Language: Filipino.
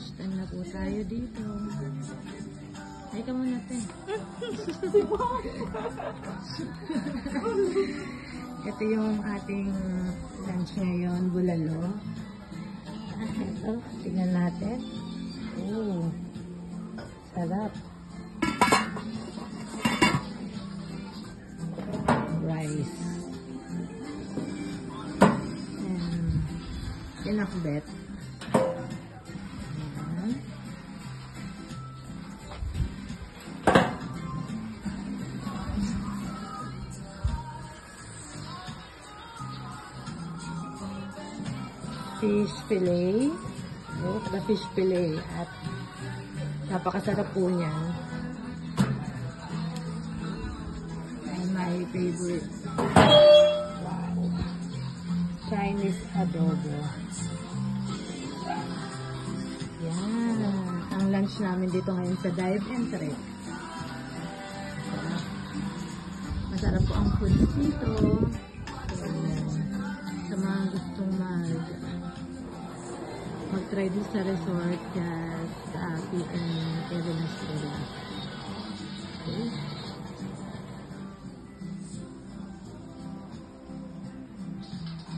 Lunchtime na po tayo dito. Ay ka muna, te. Ito yung ating lunch ngayon, bulalo. Ito, tingnan natin. Oh, sarap. Rice. And pinakbet. Ayan. Fish fillet. Oh, the fish fillet. At napakasarap po niyan. And my favorite. Wow. Chinese adobo. Yan. Ang lunch namin dito ngayon sa Dive and Trek. Masarap po ang food dito. So, sa mga gustong mag-try din sa resort, just PM Venezuela. Okay.